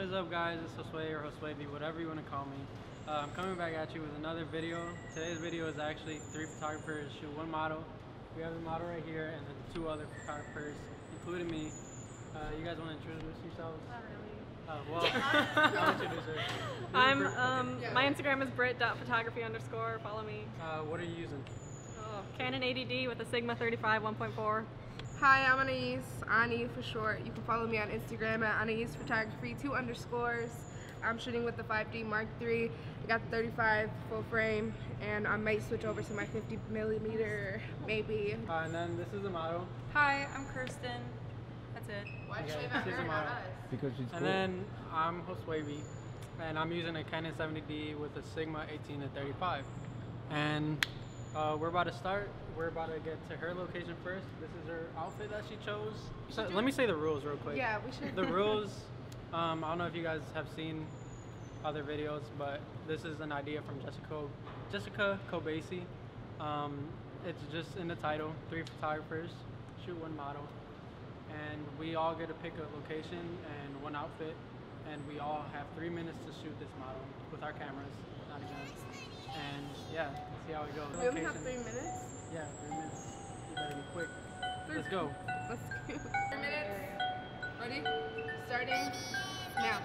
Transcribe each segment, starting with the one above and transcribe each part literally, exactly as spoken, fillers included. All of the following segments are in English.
is up, guys? It's Josue or Josuebi, whatever you want to call me. Uh, I'm coming back at you with another video. Today's video is actually three photographers shoot one model. We have the model right here and then two other photographers, including me. Uh, you guys want to introduce yourselves? Not Uh, really. well, I'll introduce her. I'm, um, my Instagram is brit dot photography underscore. Follow me. Uh, what are you using? Oh, Canon eighty D with a Sigma thirty-five one point four. Hi, I'm Anais, Ani for short. You can follow me on Instagram at Anais Photography, two underscores. I'm shooting with the five D Mark three. I got the thirty-five full frame, and I might switch over to my fifty millimeter, maybe. Uh, and then this is the model. Hi, I'm Kirsten. That's it. Why did you leave her, not us? Because she's cool. And then I'm Josuebi, and I'm using a Canon seventy D with a Sigma eighteen to thirty-five. And uh, we're about to start. We're about to get to her location first. This is her outfit that she chose. So let me say the rules real quick. Yeah, we should. The rules, um, I don't know if you guys have seen other videos, but this is an idea from Jessica, Jessica Kobeissi. Um, it's just in the title, three photographers, shoot one model. And we all get to pick a location and one outfit, and we all have three minutes to shoot this model with our cameras, not even. And yeah, let's see how it goes. We only have three minutes? Yeah, three minutes. You better be quick. Three. Let's go. Let's go. Three minutes. Ready? Starting now.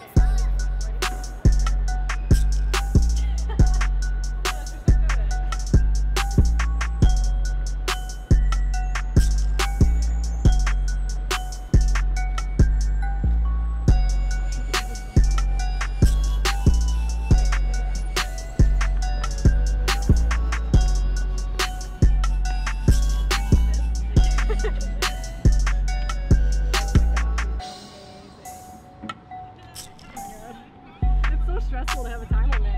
Stressful to have a time limit.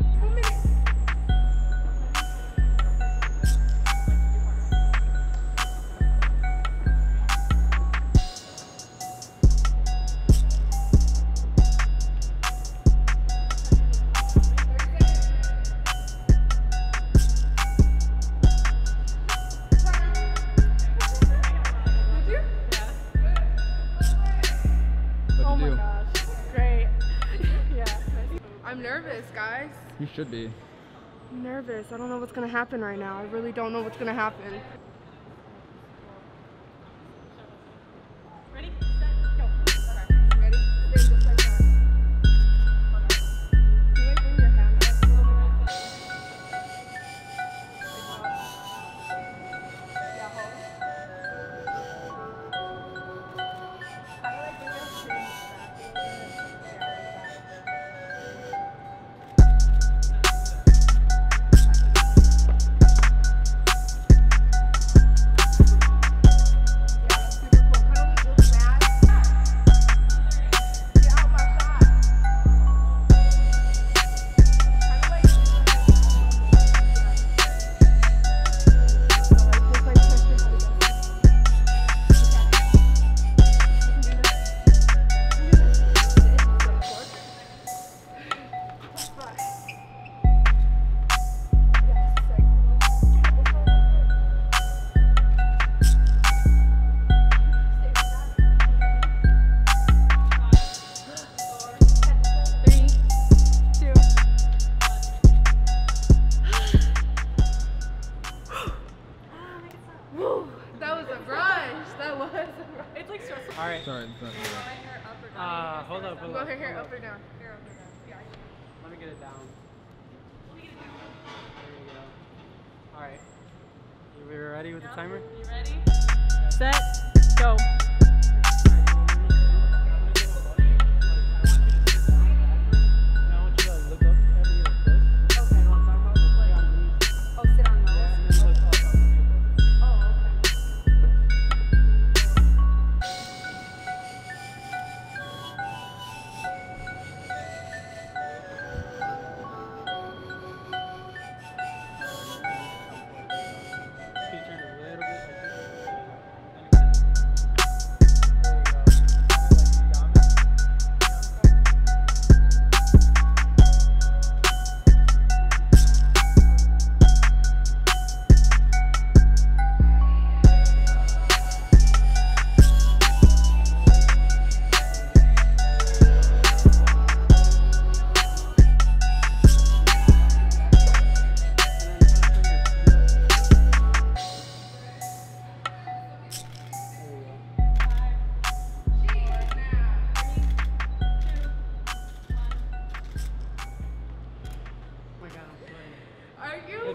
What'd you do? Great. Yeah. I'm nervous, guys. You should be. I'm nervous. I don't know what's gonna happen right now. I really don't know what's gonna happen. Ready, set, go. Okay. Ready? Stay just like that. Can you bring your hand up a little bit? Yeah, hold. How do I bring your chin back a little bit? Yeah, like that. It's like stressful. All right. Sorry, it's not me. Uh, hold up, hold Go up. here, here, hold up or down. Here, over there. Yeah. Let me get it down. There you go. All right. You ready with the timer? You ready? Set, go.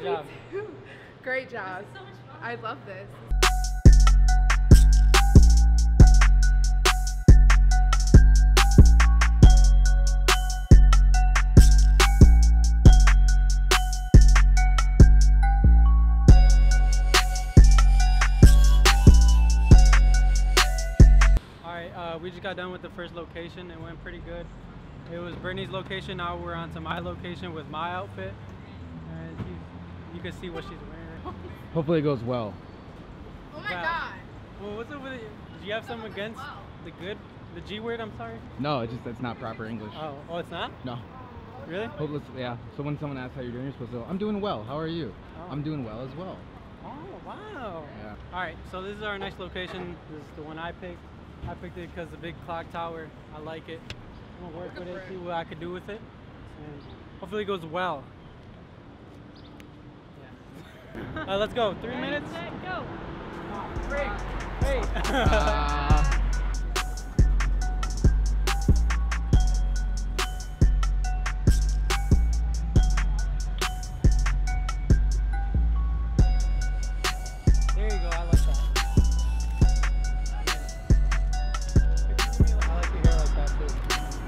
job. Great job. So much fun. I love this. Uh, we just got done with the first location. It went pretty good. It was Brittany's location. Now we're on to my location with my outfit. And you, you can see what she's wearing. Hopefully it goes well. Oh my Wow. god. Well, what's up with it? Do you have something against the good, the G word? I'm sorry. No, it's just that's not proper English. Oh, oh, it's not? No. Really? Hopeless. Yeah. So when someone asks how you're doing, you're supposed to go, I'm doing well. How are you? Oh. I'm doing well as well. Oh, wow. Yeah. All right, so this is our next location. This is the one I picked. I picked it because the big clock tower. I like it. I'm gonna work with it, see what I could do with it, and hopefully it goes well. Yeah. uh, let's go. Three minutes. Set, go. Break. Hey. Uh, There you go. I like that. I like your hair like that too.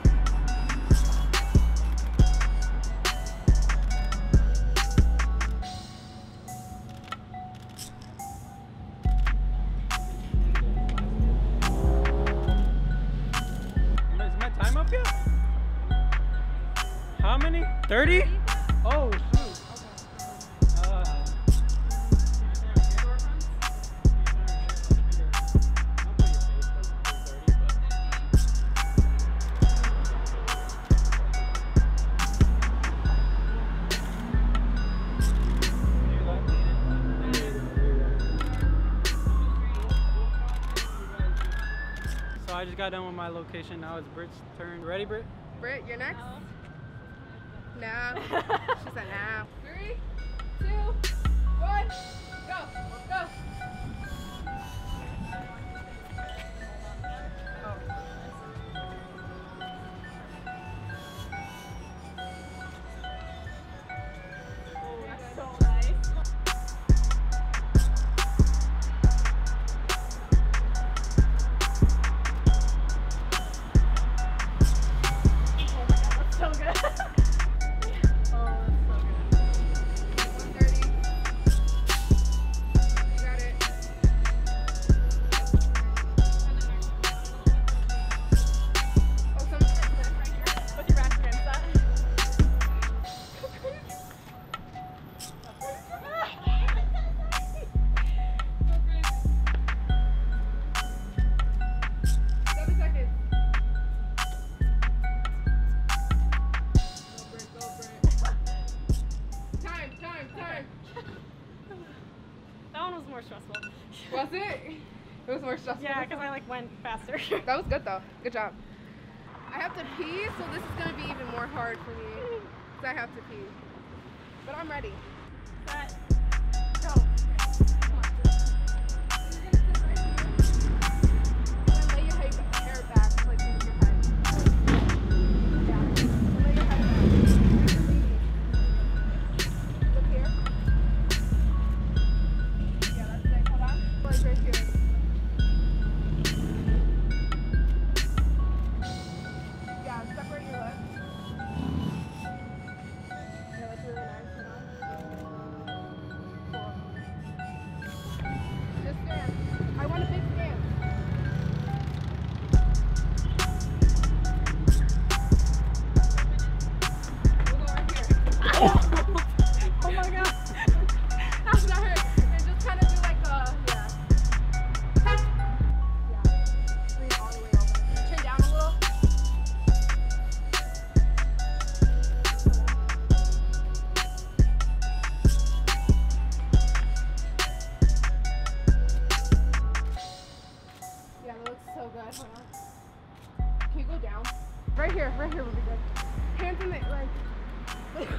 Is my time up yet? How many? thirty? Oh shoot. Uh, So I just got done with my location. Now it's Britt's turn. Ready, Britt? Britt, you're next? No. She said no. Three, two, one, go, go. Oh, that's so nice. So good. Oh, that's so good. one thirty. You got it. Oh, some Right here. With your back against that. Seven seconds. Go, Britt, go, Britt. Time, time, time. That one was more stressful. Was it? It was more stressful. Yeah, because I like went faster. That was good though. Good job. I have to pee, so this is gonna be even more hard for me. Cause I have to pee. But I'm ready. Set, go. Lay your ha- hair back, like move your head. Yeah. So lay your head back. Look here. Yeah, that's it. Hold on. Like right here. Yeah, separate your legs. Yeah, that's really nice. Hold on. Cool. Just stand. I want a big stand. We'll go right here. Oh my god. That's not hurt. And just kind of do like a, yeah. Yeah. Lean all the way over. Chin down a little. Yeah, that looks so good. Hold on. Can you go down? Right here, right here would be good. Hands in the, like.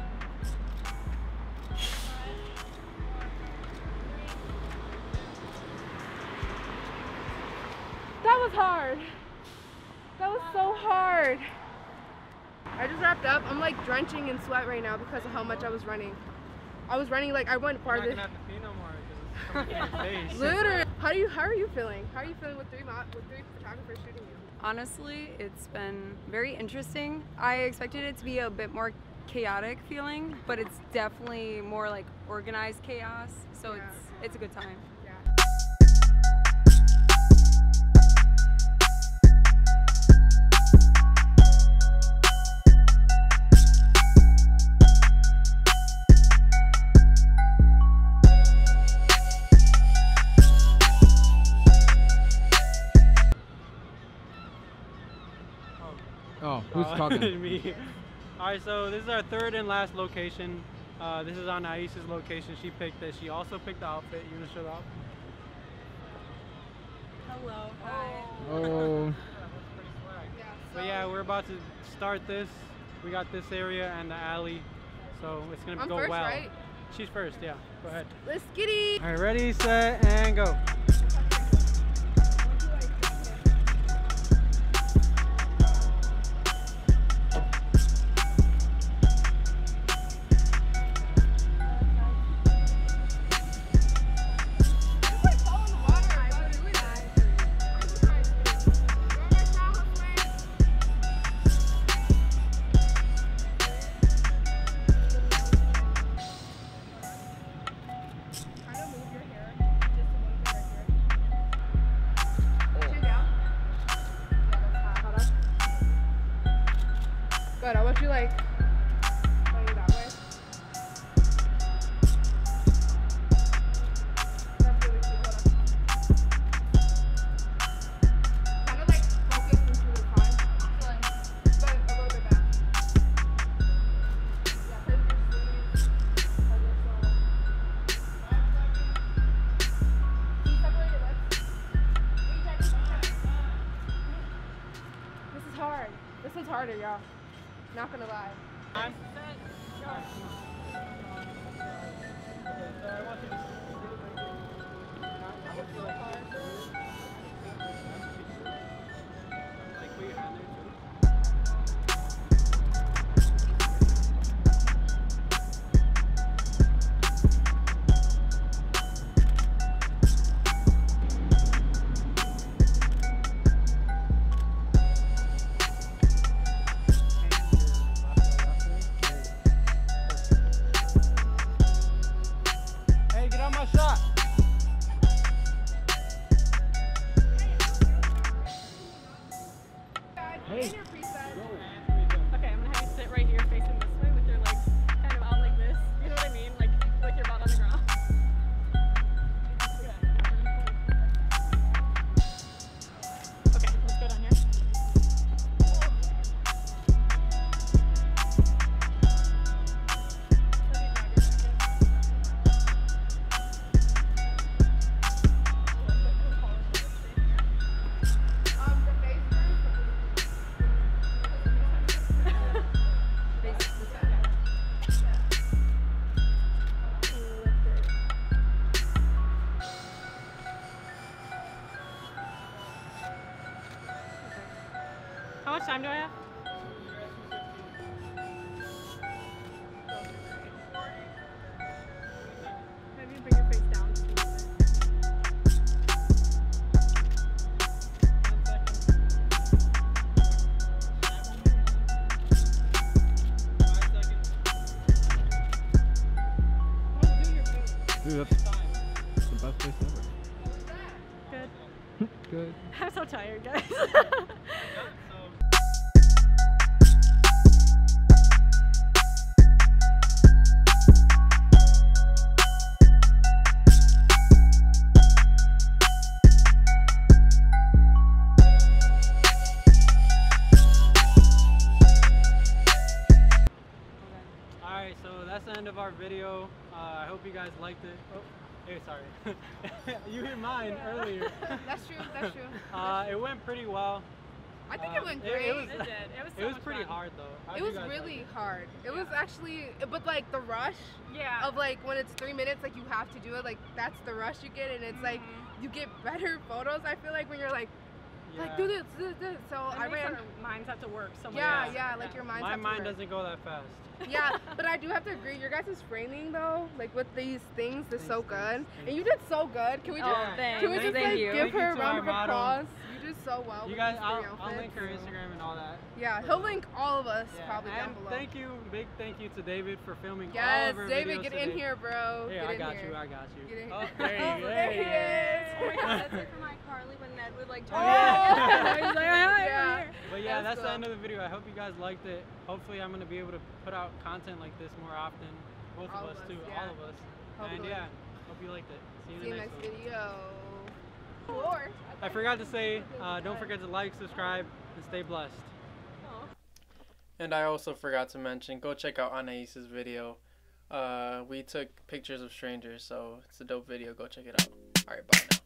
That was hard. That was so hard. I just wrapped up. I'm like drenching in sweat right now because of how much I was running. I was running like I went You're not farther. gonna have to pee no more because it's coming in your face. Literally. How do you how are you feeling? How are you feeling with three mo with three photographers shooting you? Honestly, it's been very interesting. I expected it to be a bit more chaotic feeling, but it's definitely more like organized chaos. So Yeah. it's it's a good time. Yeah. Oh, who's Uh, talking? Me. All right, so this is our third and last location. Uh, this is on Aisha's location. She picked it. She also picked the outfit. You wanna show the outfit? Hello. Hi. Oh, Yeah. But yeah, we're about to start this. We got this area and the alley, so it's gonna I'm go first, well. right? She's first, yeah. Go ahead. Let's get it. All right, ready, set, and go. Good. I want you like lay that way. That's really cool. Hold on. Kind of like focus into the time. So like, but a little bit back. Yeah, hit your sleeves. Hug yourself. Can you separate your legs? Recheck, recheck. This is hard. This one's harder, y'all. Not gonna lie. I'm set. Go. Okay, so I want you to I want you to like like put your hand there too. Hey, get on my shot. Hey. Your preset. Okay, I'm gonna have you sit right here facing this way with your legs kind of out like this. You know what I mean? Like with your butt on the ground. Okay, let's go down here. Um, the face group. How much time do I have? Have you bring your face down just a little bit? dude, that's the best place ever. Good. Good. I'm so tired, guys. Alright, so that's the end of our video. Uh, I hope you guys liked it. Oh, hey, sorry. You hear mine earlier. That's true, that's true. Uh, it went pretty well. I think Uh, it went it- great. it was- It did. It was so It was much pretty fun. hard though. How'd It you was guys like really it? hard. It was Yeah. actually, but like the rush Yeah. of like when it's three minutes, like you have to do it. Like that's the rush you get, and it's like Mhm. you get better photos. I feel like when you're like like Yeah. do this, do this, do this. So It I makes ran. our minds have to work so much. Yeah, Yeah. yeah, like your mind's My have to mind work. doesn't go that fast. Yeah, but I do have to agree. Your guys' framing though, like with these things, is so Thanks, good, thanks, and you did so good. Can we Oh, just Yeah. can we thanks. just Thank like you. give Thank you her a to round our of model. applause? You did so well. You with guys, these I'll, three I'll link outfits. her Instagram and all that. Yeah, he'll link all of us Yeah, probably down and below. thank you, big thank you to David for filming all Yes, of our David, videos get today. in here, bro. Hey, get I in got here. you, I got you. Get in Oh, here. there you go. There he is. Oh my god, that's like from iCarly when Ned would like Oh, turn yeah. He's like, "Hi, Yeah. I'm here." But yeah, That's that's the cool. end of the video. I hope you guys liked it. Hopefully I'm gonna be able to put out content like this more often. Both All of of us us, too, yeah. all of us. And Hopefully. yeah, hope you liked it. See you See in you the next next one. video. Four. I forgot to say, uh, don't forget to like, subscribe, and stay blessed. And I also forgot to mention, go check out Anais's video. Uh, we took pictures of strangers, so it's a dope video. Go check it out. Alright, bye now.